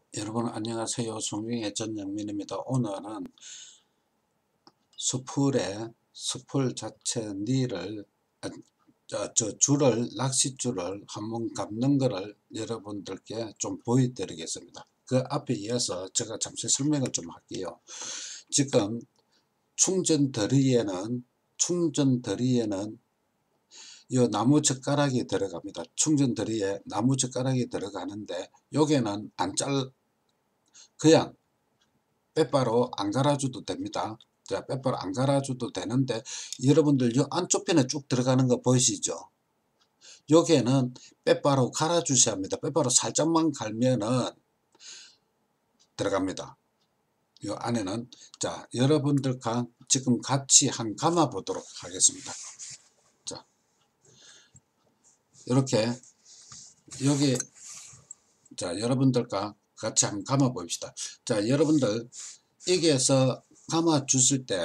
여러분 안녕하세요. 송영의 전영민입니다. 오늘은 수풀 자체 니를 줄을 낚싯줄을 한번 감는 거를 여러분들께 좀 보여드리겠습니다. 그 앞에 이어서 제가 잠시 설명을 좀 할게요. 지금 충전더리에는 이 나무 젓가락이 들어갑니다. 충전더리에 나무 젓가락이 들어가는데 여기는 그냥 빼바로 안 갈아줘도 됩니다. 자, 빼바로 안 갈아줘도 되는데 여러분들 이 안쪽 편에 쭉 들어가는 거 보이시죠? 여기에는 빼바로 갈아주셔야 합니다. 빼바로 살짝만 갈면은 들어갑니다. 이 안에는. 자, 여러분들과 지금 같이 한 감아 보도록 하겠습니다. 자, 이렇게 여기, 자, 여러분들과 같이 한번 감아 봅시다. 자, 여러분들 여기에서 감아 주실 때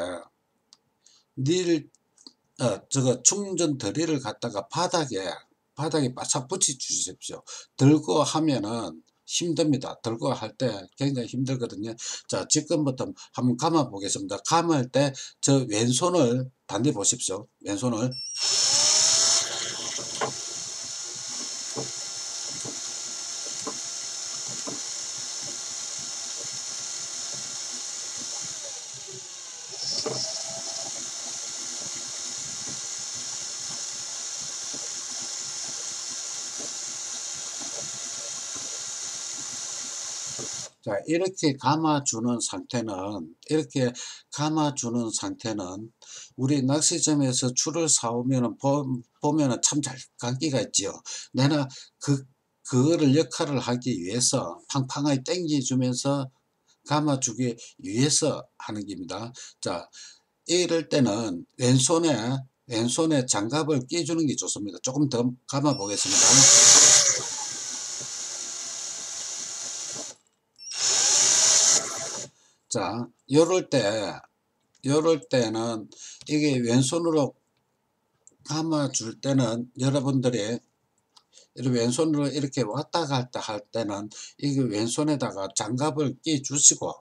저거 충전 드릴을 갖다가 바닥에 바싹 붙여 주십시오. 들고 하면은 힘듭니다. 들고 할 때 굉장히 힘들거든요. 자, 지금부터 한번 감아 보겠습니다. 감을 때 저 왼손을 단디 보십시오. 왼손을. 자, 이렇게 감아주는 상태는 우리 낚시점에서 줄을 사오면은 보면은 참 잘 감기가 있지요. 내가 그거를 역할을 하기 위해서 팡팡하게 당겨주면서 감아주기 위해서 하는 겁니다. 자, 이럴 때는 왼손에 장갑을 끼주는 게 좋습니다. 조금 더 감아 보겠습니다. 자, 요럴 때는 이게 왼손으로 감아 줄 때는 여러분들이 왼손으로 이렇게 왔다 갔다 할 때는 이게 왼손에다가 장갑을 끼 주시고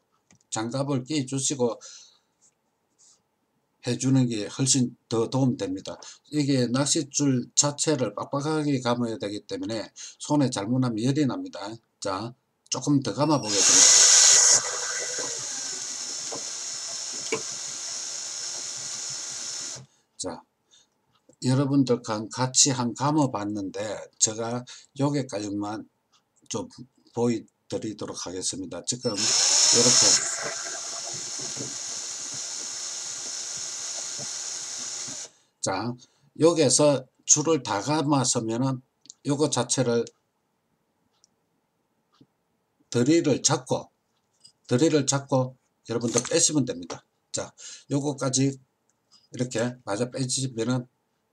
해주는 게 훨씬 더 도움됩니다. 이게 낚싯줄 자체를 빡빡하게 감아야 되기 때문에 손에 잘못하면 열이 납니다. 자, 조금 더 감아 보겠습니다. 자, 여러분들과 같이 한 감아 봤는데 제가 여기까지만 좀 보여드리도록 하겠습니다. 지금 이렇게, 자, 여기에서 줄을 다 감았으면은 요거 자체를 드릴을 잡고 여러분들 빼시면 됩니다. 자, 요거까지 이렇게 맞아 빼시면은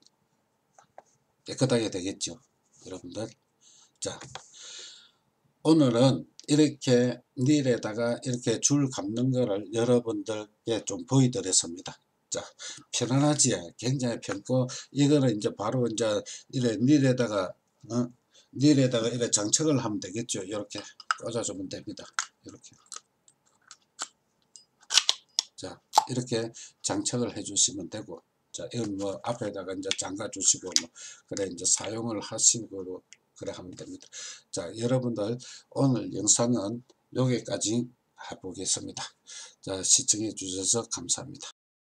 깨끗하게 되겠죠, 여러분들. 자, 오늘은 이렇게 닐에다가 이렇게 줄 감는 거를 여러분들께 좀 보여드렸습니다. 자, 편안하지? 굉장히 편고, 이거는 이제 바로 이제 닐에다가 이렇게 장착을 하면 되겠죠. 이렇게 꽂아주면 됩니다. 이렇게. 자, 이렇게 장착을 해 주시면 되고, 자, 이건 뭐 앞에다가 이제 잠가 주시고, 뭐, 그래, 이제 사용을 하시고, 그래 하면 됩니다. 자, 여러분들, 오늘 영상은 여기까지 해보겠습니다. 자, 시청해 주셔서 감사합니다.